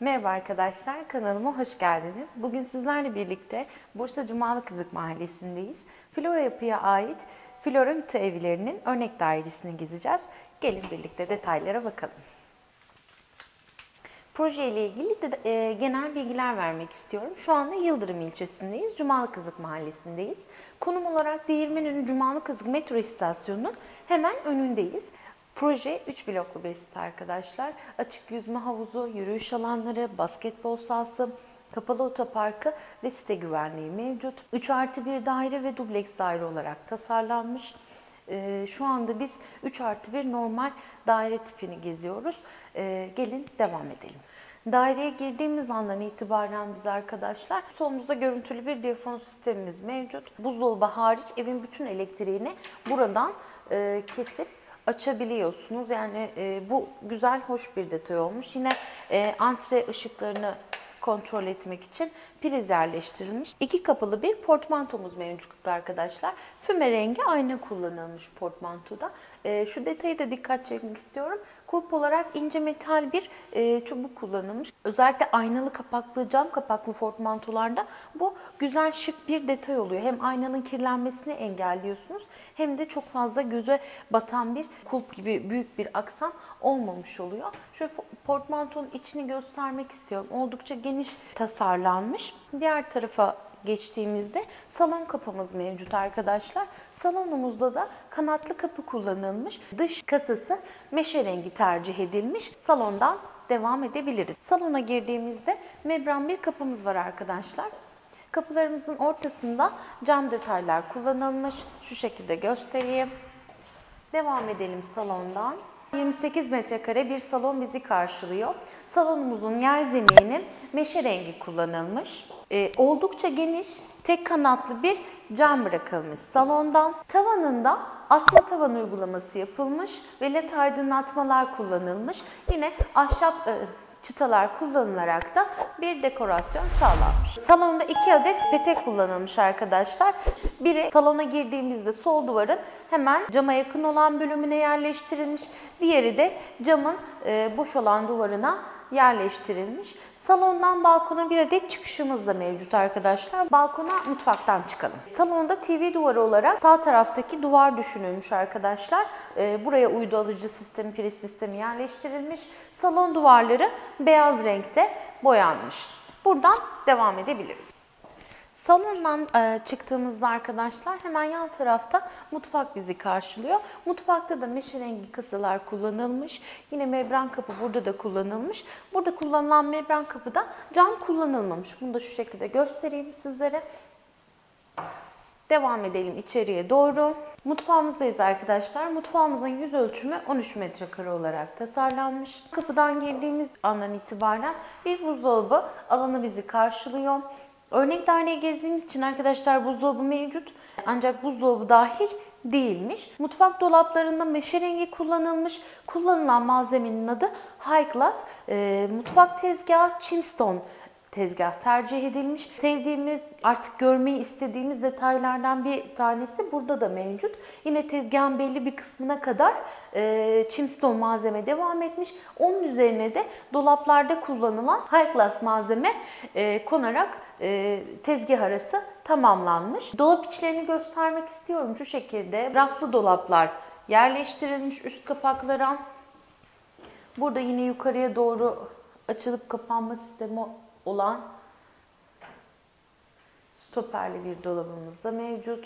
Merhaba arkadaşlar, kanalıma hoş geldiniz. Bugün sizlerle birlikte Bursa Cumalıkızık Mahallesi'ndeyiz. Flora Yapı'ya ait Flora Vita evlerinin örnek dairesini gezeceğiz. Gelin birlikte detaylara bakalım. Proje ile ilgili de genel bilgiler vermek istiyorum. Şu anda Yıldırım ilçesindeyiz, Cumalıkızık Mahallesi'ndeyiz. Konum olarak Değirmenönü Cumalıkızık metro istasyonunun hemen önündeyiz. Proje 3 bloklu bir site arkadaşlar. Açık yüzme havuzu, yürüyüş alanları, basketbol sahası, kapalı otoparkı ve site güvenliği mevcut. 3+1 daire ve dubleks daire olarak tasarlanmış. Şu anda biz 3+1 normal daire tipini geziyoruz. Gelin devam edelim. Daireye girdiğimiz andan itibaren biz arkadaşlar solumuzda görüntülü bir diyafon sistemimiz mevcut. Buzdolabı hariç evin bütün elektriğini buradan kesip açabiliyorsunuz. Yani bu güzel, hoş bir detay olmuş. Yine antre ışıklarını kontrol etmek için priz yerleştirilmiş. 2 kapılı bir portmantomuz mevcut arkadaşlar. Füme rengi ayna kullanılmış portmantoda. Şu detayı da dikkat çekmek istiyorum. Kulp olarak ince metal bir çubuk kullanılmış. Özellikle aynalı kapaklı, cam kapaklı portmantolarda bu güzel, şık bir detay oluyor. Hem aynanın kirlenmesini engelliyorsunuz hem de çok fazla göze batan bir kulp gibi büyük bir aksam olmamış oluyor. Şöyle portmantonun içini göstermek istiyorum. Oldukça geniş tasarlanmış. Diğer tarafa geçtiğimizde salon kapımız mevcut arkadaşlar. Salonumuzda da kanatlı kapı kullanılmış. Dış kasası meşe rengi tercih edilmiş. Salondan devam edebiliriz. Salona girdiğimizde membran bir kapımız var arkadaşlar. Kapılarımızın ortasında cam detaylar kullanılmış. Şu şekilde göstereyim. Devam edelim salondan. 28 metrekare bir salon bizi karşılıyor. Salonumuzun yer zemininin meşe rengi kullanılmış. Oldukça geniş, tek kanatlı bir cam bırakılmış salondan. Tavanında asma tavan uygulaması yapılmış ve led aydınlatmalar kullanılmış. Yine ahşap çıtalar kullanılarak da bir dekorasyon sağlanmış. Salonda 2 adet petek kullanılmış arkadaşlar. Biri salona girdiğimizde sol duvarın hemen cama yakın olan bölümüne yerleştirilmiş. Diğeri de camın boş olan duvarına yerleştirilmiş. Salondan balkona bir adet çıkışımız da mevcut arkadaşlar. Balkona mutfaktan çıkalım. Salonda TV duvarı olarak sağ taraftaki duvar düşünülmüş arkadaşlar. Buraya uydu alıcı sistemi, priz sistemi yerleştirilmiş. Salon duvarları beyaz renkte boyanmış. Buradan devam edebiliriz. Salondan çıktığımızda arkadaşlar hemen yan tarafta mutfak bizi karşılıyor. Mutfakta da meşe rengi kasalar kullanılmış. Yine membran kapı burada da kullanılmış. Burada kullanılan membran kapıda cam kullanılmamış. Bunu da şu şekilde göstereyim sizlere. Devam edelim içeriye doğru. Mutfağımızdayız arkadaşlar. Mutfağımızın yüz ölçümü 13 metrekare olarak tasarlanmış. Kapıdan girdiğimiz andan itibaren bir buzdolabı alanı bizi karşılıyor. Örnek daireye gezdiğimiz için arkadaşlar buzdolabı mevcut. Ancak buzdolabı dahil değilmiş. Mutfak dolaplarında meşe rengi kullanılmış. Kullanılan malzemenin adı High Class. Mutfak tezgahı Chimstone tezgah tercih edilmiş. Sevdiğimiz, artık görmeyi istediğimiz detaylardan bir tanesi burada da mevcut. Yine tezgahın belli bir kısmına kadar Chimstone malzeme devam etmiş. Onun üzerine de dolaplarda kullanılan High Class malzeme konarak tezgah arası tamamlanmış. Dolap içlerini göstermek istiyorum. Şu şekilde raflı dolaplar yerleştirilmiş üst kapaklara. Burada yine yukarıya doğru açılıp kapanma sistemi olan stoperli bir dolabımız da mevcut.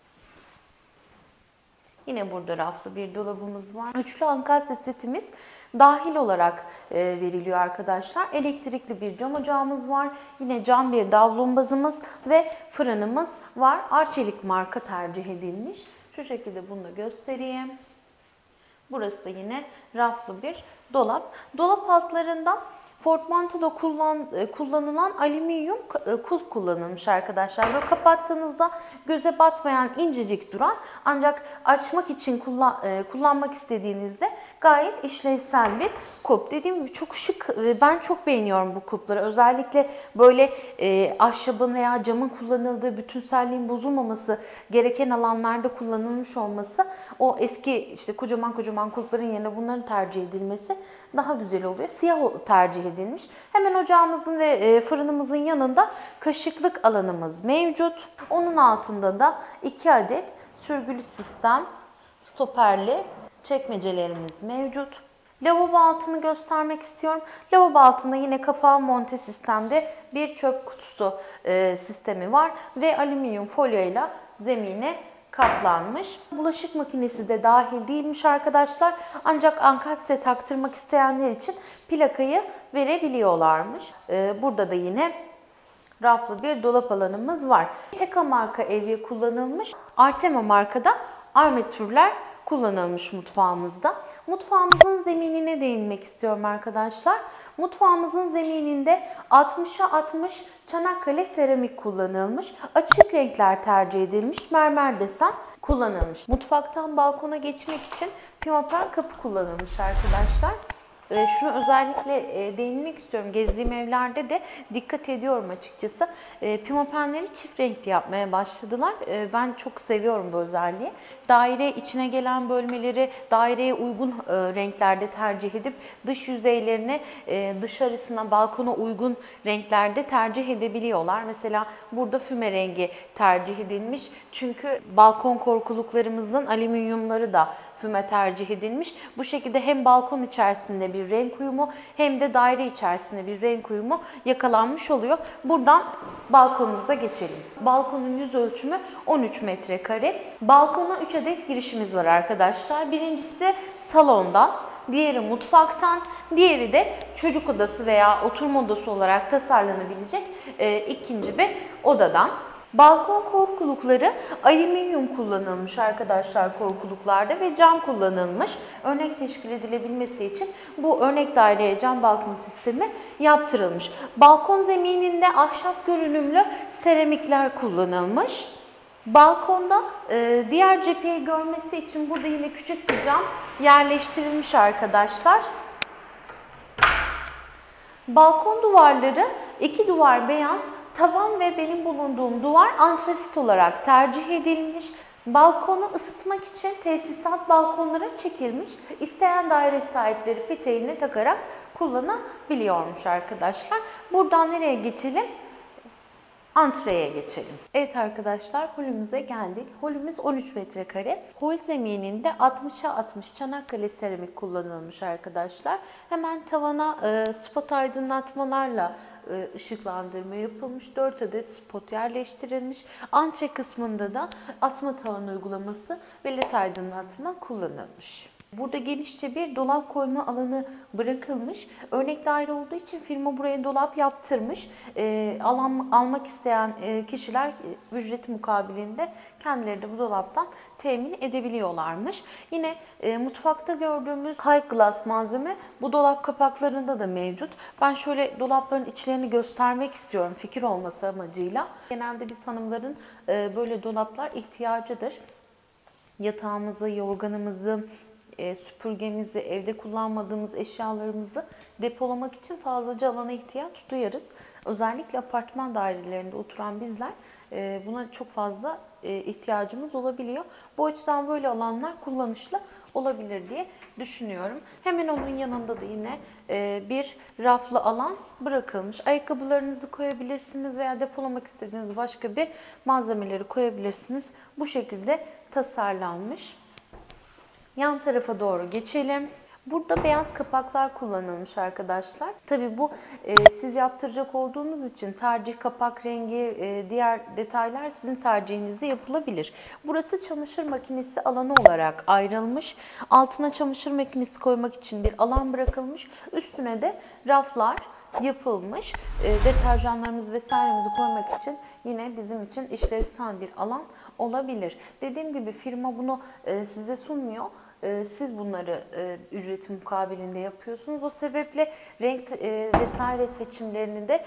Yine burada raflı bir dolabımız var. Üçlü ankastre setimiz dahil olarak veriliyor arkadaşlar. Elektrikli bir cam ocağımız var. Yine cam bir davlumbazımız ve fırınımız var. Arçelik marka tercih edilmiş. Şu şekilde bunu da göstereyim. Burası da yine raflı bir dolap. Dolap altlarında portmantoda kullanılan alüminyum kulp kullanılmış arkadaşlar. Böyle kapattığınızda göze batmayan, incecik duran ancak açmak için kullanmak istediğinizde gayet işlevsel bir kulp. Dediğim gibi çok şık. Ben çok beğeniyorum bu kulpları. Özellikle böyle ahşabın veya camın kullanıldığı, bütünselliğin bozulmaması gereken alanlarda kullanılmış olması, o eski işte kocaman kocaman kulpların yerine bunların tercih edilmesi daha güzel oluyor. Siyah tercih edilmiş. Hemen ocağımızın ve fırınımızın yanında kaşıklık alanımız mevcut. Onun altında da 2 adet sürgülü sistem stoperli çekmecelerimiz mevcut. Lavabo altını göstermek istiyorum. Lavabo altında yine kapağı monte sistemde bir çöp kutusu sistemi var ve alüminyum folyoyla zemine kaplanmış. Bulaşık makinesi de dahil değilmiş arkadaşlar. Ancak ankastre taktırmak isteyenler için plakayı verebiliyorlarmış. Burada da yine raflı bir dolap alanımız var. Teka marka evye kullanılmış. Artema markada armatürler kullanılmış mutfağımızda. Mutfağımızın zeminine değinmek istiyorum arkadaşlar. Mutfağımızın zemininde 60'a 60 Çanakkale seramik kullanılmış. Açık renkler tercih edilmiş. Mermer desen kullanılmış. Mutfaktan balkona geçmek için pimapen kapı kullanılmış arkadaşlar. Şunu özellikle değinmek istiyorum. Gezdiğim evlerde de dikkat ediyorum açıkçası. Pimapenleri çift renkli yapmaya başladılar. Ben çok seviyorum bu özelliği. Daire içine gelen bölmeleri daireye uygun renklerde tercih edip dış yüzeylerini dışarısına, balkona uygun renklerde tercih edebiliyorlar. Mesela burada füme rengi tercih edilmiş. Çünkü balkon korkuluklarımızın alüminyumları da füme tercih edilmiş. Bu şekilde hem balkon içerisinde bir renk uyumu hem de daire içerisinde bir renk uyumu yakalanmış oluyor. Buradan balkonumuza geçelim. Balkonun yüz ölçümü 13 metrekare. Balkona 3 adet girişimiz var arkadaşlar. Birincisi salondan, diğeri mutfaktan, diğeri de çocuk odası veya oturma odası olarak tasarlanabilecek ikinci bir odadan. Balkon korkulukları alüminyum kullanılmış arkadaşlar korkuluklarda ve cam kullanılmış. Örnek teşkil edilebilmesi için bu örnek daireye cam balkon sistemi yaptırılmış. Balkon zemininde ahşap görünümlü seramikler kullanılmış. Balkonda diğer cepheyi görmesi için burada yine küçük bir cam yerleştirilmiş arkadaşlar. Balkon duvarları 2 duvar beyaz, tavan ve benim bulunduğum duvar antrasit olarak tercih edilmiş. Balkonu ısıtmak için tesisat balkonlara çekilmiş. İsteyen daire sahipleri peteğini takarak kullanabiliyormuş arkadaşlar. Buradan nereye geçelim? Antreye geçelim. Evet arkadaşlar, holümüze geldik. Holümüz 13 metrekare. Hol zemininde 60'a 60 Çanakkale seramik kullanılmış arkadaşlar. Hemen tavana spot aydınlatmalarla ışıklandırma yapılmış. 4 adet spot yerleştirilmiş. Antre kısmında da asma tavan uygulaması ve led aydınlatma kullanılmış. Burada genişçe bir dolap koyma alanı bırakılmış. Örnek daire olduğu için firma buraya dolap yaptırmış. Almak isteyen kişiler ücreti mukabilinde kendileri de bu dolaptan temin edebiliyorlarmış. Yine mutfakta gördüğümüz high glass malzeme bu dolap kapaklarında da mevcut. Ben şöyle dolapların içlerini göstermek istiyorum fikir olması amacıyla. Genelde biz hanımların böyle dolaplar ihtiyacıdır. Yatağımızı, yorganımızı, süpürgemizi, evde kullanmadığımız eşyalarımızı depolamak için fazlaca alana ihtiyaç duyarız. Özellikle apartman dairelerinde oturan bizler buna çok fazla ihtiyacımız olabiliyor. Bu açıdan böyle alanlar kullanışlı olabilir diye düşünüyorum. Hemen onun yanında da yine bir raflı alan bırakılmış. Ayakkabılarınızı koyabilirsiniz veya depolamak istediğiniz başka bir malzemeleri koyabilirsiniz. Bu şekilde tasarlanmış. Yan tarafa doğru geçelim. Burada beyaz kapaklar kullanılmış arkadaşlar. Tabii bu siz yaptıracak olduğunuz için tercih, kapak rengi, diğer detaylar sizin tercihinizde yapılabilir. Burası çamaşır makinesi alanı olarak ayrılmış. Altına çamaşır makinesi koymak için bir alan bırakılmış. Üstüne de raflar yapılmış. Deterjanlarımızı vesairemizi koymak için yine bizim için işlevsel bir alan olabilir. Dediğim gibi firma bunu size sunmuyor. Siz bunları ücreti mukabilinde yapıyorsunuz. O sebeple renk vesaire seçimlerini de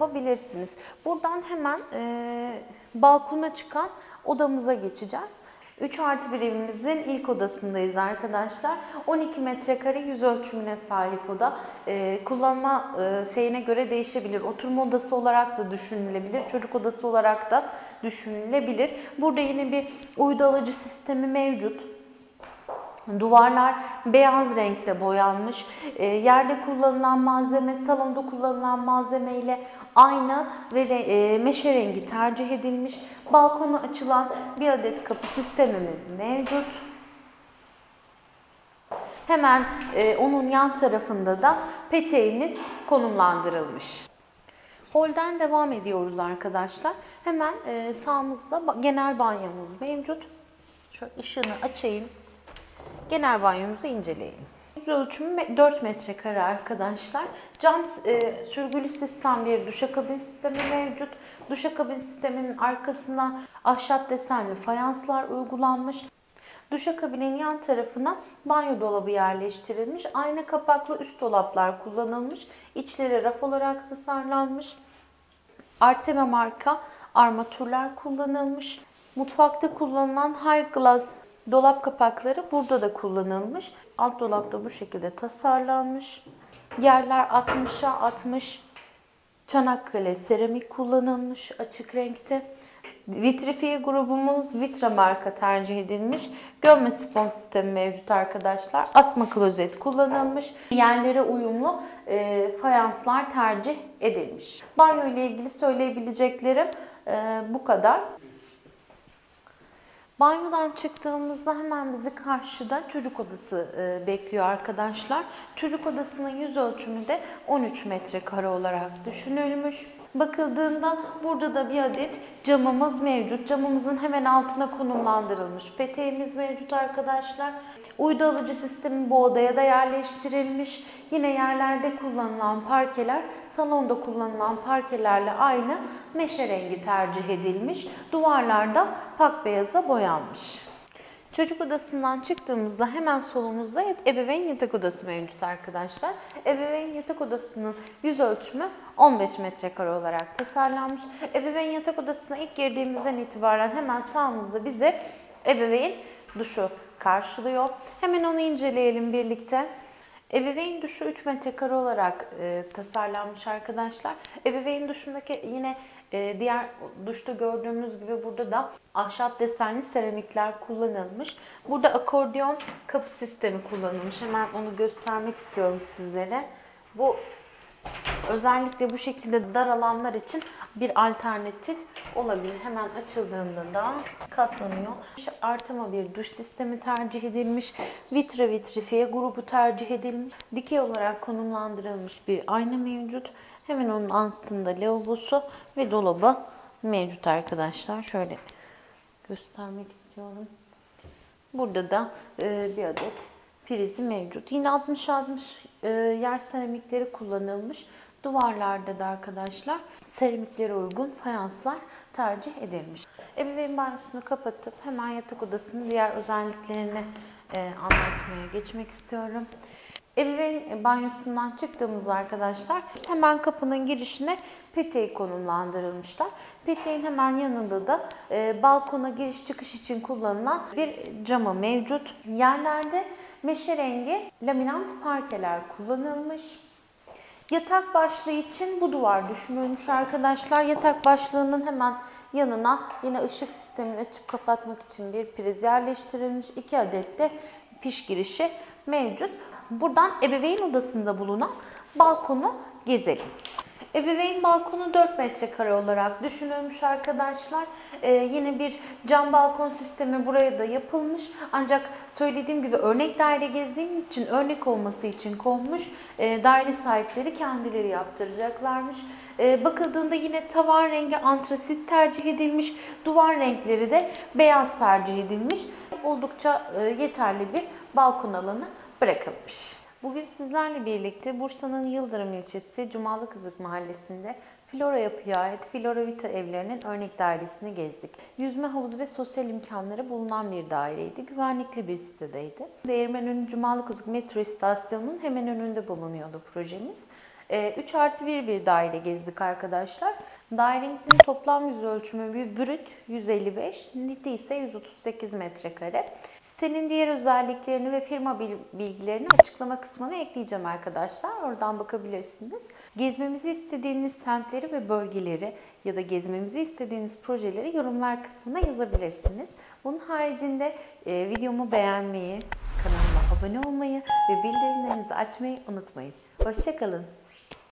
yapabilirsiniz. Buradan hemen balkona çıkan odamıza geçeceğiz. 3+1 evimizin ilk odasındayız arkadaşlar. 12 metrekare yüz ölçümüne sahip oda. Kullanma şeyine göre değişebilir. Oturma odası olarak da düşünülebilir. Çocuk odası olarak da düşünülebilir. Burada yine bir uydu alıcı sistemi mevcut. Duvarlar beyaz renkte boyanmış. Yerde kullanılan malzeme, salonda kullanılan malzeme ile aynı ve meşe rengi tercih edilmiş. Balkona açılan bir adet kapı sistemimiz mevcut. Hemen onun yan tarafında da peteğimiz konumlandırılmış. Holden devam ediyoruz arkadaşlar. Hemen sağımızda genel banyomuz mevcut. Şöyle ışığını açayım. Genel banyomuzu inceleyelim. Yüz ölçümü 4 metrekare arkadaşlar. Cam sürgülü sistem bir duşakabin sistemi mevcut. Duşakabin sisteminin arkasına ahşap desenli fayanslar uygulanmış. Duşakabinin yan tarafına banyo dolabı yerleştirilmiş. Ayna kapaklı üst dolaplar kullanılmış. İçleri raf olarak tasarlanmış. Artema marka armatürler kullanılmış. Mutfakta kullanılan high glass dolap kapakları burada da kullanılmış. Alt dolapta bu şekilde tasarlanmış. Yerler 60'a 60. Çanakkale seramik kullanılmış açık renkte. Vitrifiye grubumuz Vitra marka tercih edilmiş. Gömme sifon sistemi mevcut arkadaşlar. Asma klozet kullanılmış. Yerlere uyumlu fayanslar tercih edilmiş. Banyo ile ilgili söyleyebileceklerim bu kadar. Banyodan çıktığımızda hemen bizi karşıda çocuk odası bekliyor arkadaşlar. Çocuk odasının yüz ölçümü de 13 metrekare olarak düşünülmüş. Bakıldığında burada da bir adet camımız mevcut. Camımızın hemen altına konumlandırılmış peteğimiz mevcut arkadaşlar. Uydu alıcı sistemi bu odaya da yerleştirilmiş. Yine yerlerde kullanılan parkeler salonda kullanılan parkelerle aynı meşe rengi tercih edilmiş. Duvarlarda pak beyaza boyanmış. Çocuk odasından çıktığımızda hemen solumuzda ebeveyn yatak odası mevcut arkadaşlar. Ebeveyn yatak odasının yüz ölçümü 15 metrekare olarak tasarlanmış. Ebeveyn yatak odasına ilk girdiğimizden itibaren hemen sağımızda bize ebeveyn duşu karşılıyor. Hemen onu inceleyelim birlikte. Ebeveyn duşu 3 metrekare olarak tasarlanmış arkadaşlar. Ebeveyn duşundaki yine diğer duşta gördüğümüz gibi burada da ahşap desenli seramikler kullanılmış. Burada akordeon kapı sistemi kullanılmış. Hemen onu göstermek istiyorum sizlere. Bu özellikle bu şekilde dar alanlar için bir alternatif olabilir. Hemen açıldığında da katlanıyor. Artema bir duş sistemi tercih edilmiş. Vitra vitrifiye grubu tercih edilmiş. Dikey olarak konumlandırılmış bir ayna mevcut. Hemen onun altında lavabosu ve dolabı mevcut arkadaşlar. Şöyle göstermek istiyorum. Burada da bir adet prizi mevcut. Yine 60-60 yer seramikleri kullanılmış. Duvarlarda da arkadaşlar seramiklere uygun fayanslar tercih edilmiş. Ebeveyn banyosunu kapatıp hemen yatak odasının diğer özelliklerini anlatmaya geçmek istiyorum. Ebeveyn banyosundan çıktığımızda arkadaşlar hemen kapının girişine peteği konumlandırılmışlar. Peteğin hemen yanında da balkona giriş çıkış için kullanılan bir camı mevcut. Yerlerde meşe rengi laminant parkeler kullanılmış. Yatak başlığı için bu duvar düşünülmüş arkadaşlar. Yatak başlığının hemen yanına yine ışık sistemini açıp kapatmak için bir priz yerleştirilmiş. 2 adet de fiş girişi mevcut. Buradan ebeveyn odasında bulunan balkonu gezelim. Ebeveyn balkonu 4 metrekare olarak düşünülmüş arkadaşlar. Yine bir cam balkon sistemi buraya da yapılmış. Ancak söylediğim gibi örnek daire gezdiğimiz için örnek olması için konmuş. Daire sahipleri kendileri yaptıracaklarmış. Bakıldığında yine tavan rengi antrasit tercih edilmiş. Duvar renkleri de beyaz tercih edilmiş. Oldukça yeterli bir balkon alanı bırakılmış. Bugün sizlerle birlikte Bursa'nın Yıldırım ilçesi Cumalıkızık mahallesinde Flora Yapı'ya ait Flora Vita evlerinin örnek dairesini gezdik. Yüzme havuzu ve sosyal imkanları bulunan bir daireydi. Güvenlikli bir sitedeydi. Değirmenönü Cumalıkızık metro istasyonunun hemen önünde bulunuyordu projemiz. 3+1 bir daire gezdik arkadaşlar. Dairemizin toplam yüz ölçümü bir brüt 155, neti ise 138 metrekare. Sitenin diğer özelliklerini ve firma bilgilerini açıklama kısmına ekleyeceğim arkadaşlar. Oradan bakabilirsiniz. Gezmemizi istediğiniz semtleri ve bölgeleri ya da gezmemizi istediğiniz projeleri yorumlar kısmına yazabilirsiniz. Bunun haricinde videomu beğenmeyi, kanalıma abone olmayı ve bildirimlerinizi açmayı unutmayın. Hoşça kalın.